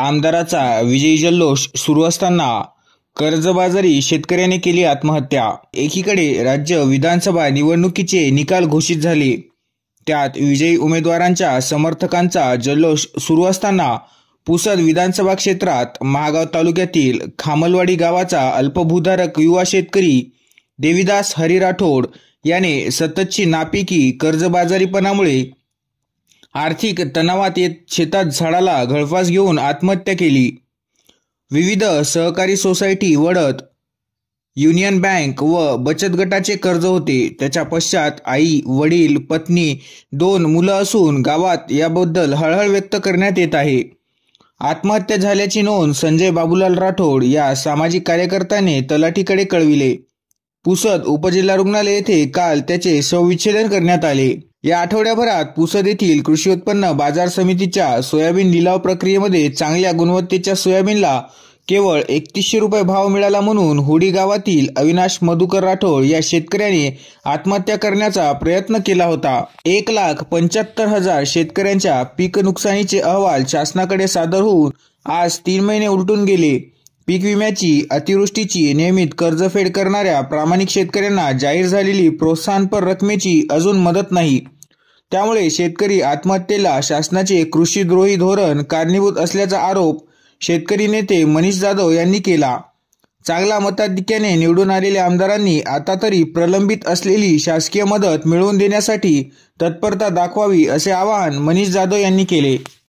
आमदाराचा विजयी जल्लोष सुरू असताना कर्जबाजारी शेतकऱ्याने केली आत्महत्या। एकीकडे राज्य विधानसभा निवडणुकीचे निकाल घोषित झाले, त्यात विजयी उमेदवारांच्या समर्थकांचा जल्लोष सुरू असताना पुसद विधानसभा क्षेत्रात महागाव तालुक्यातील खामलवाडी गावाचा अल्पभूधारक युवा शेतकरी देवीदास हरी राठोड याने सततची नापिकी कर्जबाजारीपणामुळे आर्थिक तणावात येत शेतात झाडाला गळफास घेऊन आत्महत्या केली। विविध सहकारी सोसायटी, वडत, युनियन बँक व बचत गटाचे कर्ज होते। त्याच्या पश्चात आई, वडील, पत्नी, 2 मुलं असून गावात याबद्दल हळहळ व्यक्त करण्यात येत आहे। आत्महत्या झाल्याची नोंद संजय बाबूलाल राठोड या सामाजिक कार्यकर्त्याने तलाठीकडे कळविले। पुसद उपजिल्हा रुग्णालय येथे काल त्याचे शवविच्छेदन करण्यात आले। या आठवड्याभरात पुसद येथील कृषी उत्पन्न बाजार समितीच्या सोयाबीन लिलाव प्रक्रियेमध्ये चांगल्या गुणवत्तेच्या सोयाबीनला केवळ 3100 रुपये भाव मिळाला म्हणून होडी गावातील अविनाश मधुकर राठोड या शेतकऱ्याने आत्महत्या करण्याचा प्रयत्न केला होता। 1,75,000 शेतकऱ्यांच्या पीक नुकसानीचे अहवाल शासनाकडे सादर होऊन आज 3 महिने उलटून गेले। पीक विम्याची, अतिवृष्टीची नियमित कर्जफेड करणाऱ्या प्रामाणिक शेतकऱ्यांना जाहीर झालेली प्रोत्साहनपर रकमेची अजून मदत नाही। त्यामुळे शेतकरी आत्महत्येला शासनाचे कृषीद्रोही धोरण कारणीभूत असल्याचा आरोप शेतकरी नेते मनीष जाधव यांनी केला। चांगल्या मताधिक्याने निवडून आलेल्या आमदारांनी आता तरी प्रलंबित असलेली शासकीय मदत मिळवून देण्यासाठी तत्परता दाखवावी असे आवाहन मनीष जाधव यांनी केले।